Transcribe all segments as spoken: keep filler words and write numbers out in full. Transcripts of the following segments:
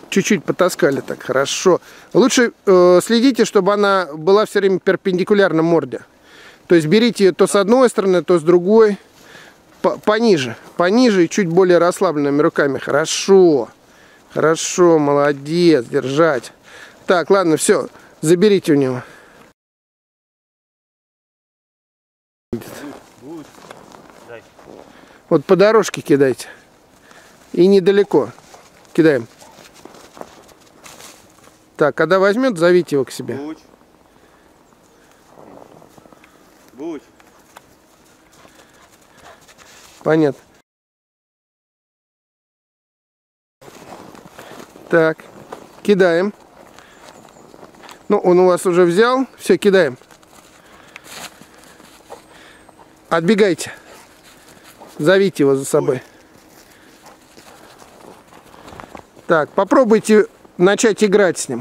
чуть-чуть потаскали так, хорошо. Лучше э, следите, чтобы она была все время перпендикулярна морде. То есть берите ее то с одной стороны, то с другой. Пониже, пониже и чуть более расслабленными руками. Хорошо, хорошо, молодец, держать. Так, ладно, все, заберите у него. Вот по дорожке кидайте. И недалеко. Кидаем. Так, когда возьмет, зовите его к себе. Будь. Будь. Понятно. Так, кидаем. Ну, он у вас уже взял. Все, кидаем. Отбегайте. Зовите его за собой. Так, попробуйте начать играть с ним.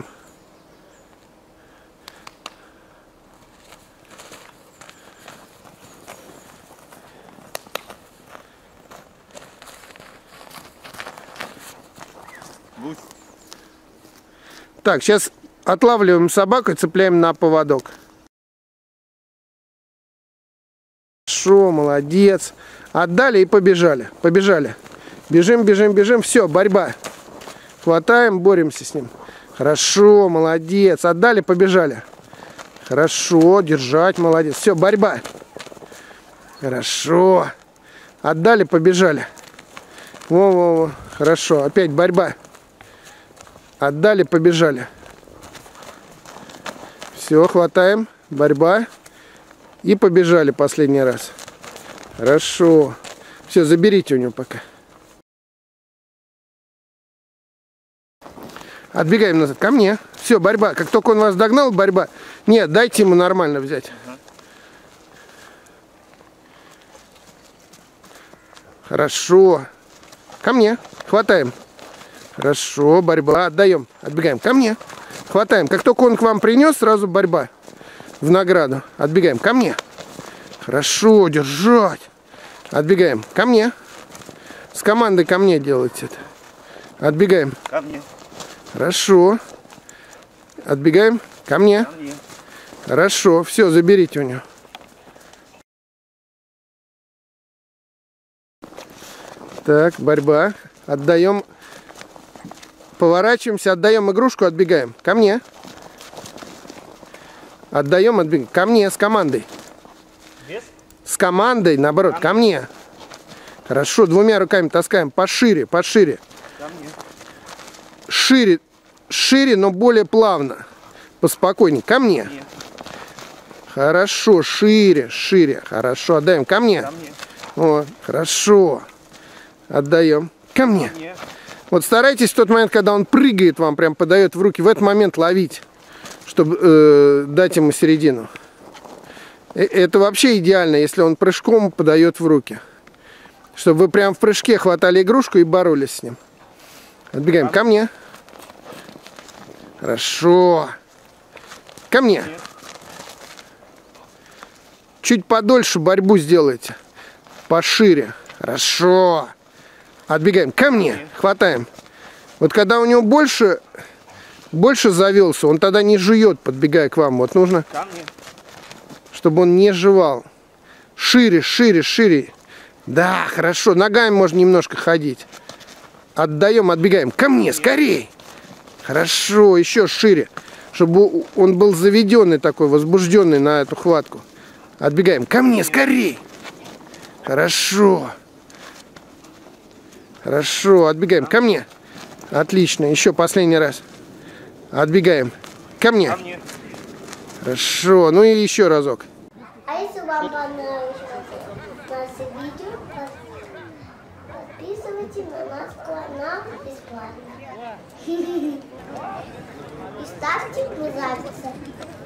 Будь. Так, сейчас отлавливаем собаку и цепляем на поводок. Хорошо, молодец. Отдали и побежали. Побежали. Бежим, бежим, бежим. Все, борьба. Хватаем, боремся с ним. Хорошо, молодец. Отдали, побежали. Хорошо, держать, молодец. Все, борьба. Хорошо. Отдали, побежали. Во-во-во. Хорошо, опять борьба. Отдали, побежали. Все, хватаем. Борьба. И побежали последний раз. Хорошо. Все, заберите у него пока. Отбегаем назад. Ко мне. Все, борьба. Как только он вас догнал, борьба. Нет, дайте ему нормально взять. Хорошо. Ко мне. Хватаем. Хорошо, борьба. Отдаем. Отбегаем. Ко мне. Хватаем. Как только он к вам принес, сразу борьба. В награду. Отбегаем. Ко мне. Хорошо, держать. Отбегаем. Ко мне. С командой ко мне делайте это. Отбегаем. Ко мне. Хорошо. Отбегаем. Ко мне. Ко мне. Хорошо. Все, заберите у него. Так, борьба. Отдаем. Поворачиваемся, отдаем игрушку, отбегаем. Ко мне. Отдаем, отбегаем. Ко мне, с командой. Без? С командой, наоборот, ко, ко мне. Хорошо, двумя руками таскаем. Пошире, пошире. Ко мне. Шире, шире, но более плавно. Поспокойнее. Ко мне. Ко мне. Хорошо, шире, шире. Хорошо, отдаем. Ко мне. Ко мне. О, хорошо. Отдаем. Ко мне. Ко мне. Вот старайтесь в тот момент, когда он прыгает, вам прям подает в руки, в этот момент ловить, чтобы э, дать ему середину. Это вообще идеально, если он прыжком подает в руки. Чтобы вы прям в прыжке хватали игрушку и боролись с ним. Отбегаем. Ко мне. Хорошо. Ко мне. Чуть подольше борьбу сделайте. Пошире. Хорошо. Отбегаем. Ко мне. Хватаем. Вот когда у него больше, больше завелся, он тогда не жует, подбегая к вам. Вот нужно, Ко мне. чтобы он не жевал. Шире, шире, шире. Да, хорошо. Ногами можно немножко ходить. Отдаем, отбегаем. Ко мне, скорей. Хорошо, еще шире. Чтобы он был заведенный такой, возбужденный на эту хватку. Отбегаем. Ко мне, скорей. Хорошо. Хорошо, отбегаем. Ко мне. Отлично. Еще последний раз. Отбегаем. Ко мне. Ко мне. Хорошо. Ну и еще разок. А если вам понравилось наше видео, подписывайтесь на наш канал бесплатно. И ставьте мне записи.